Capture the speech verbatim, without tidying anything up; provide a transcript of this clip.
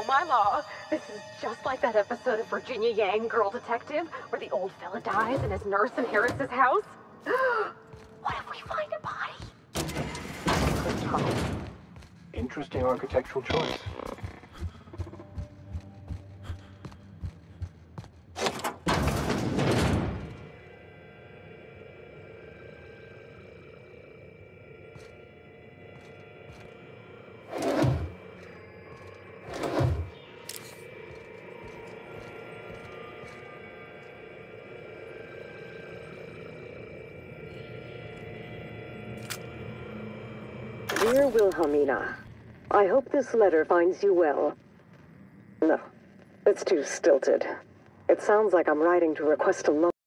my law. This is just like that episode of Virginia Yang, Girl Detective, where the old fella dies and his nurse inherits his house. What if we find a body? Interesting architectural choice. Dear Wilhelmina, I hope this letter finds you well. No, it's too stilted. It sounds like I'm writing to request a loan.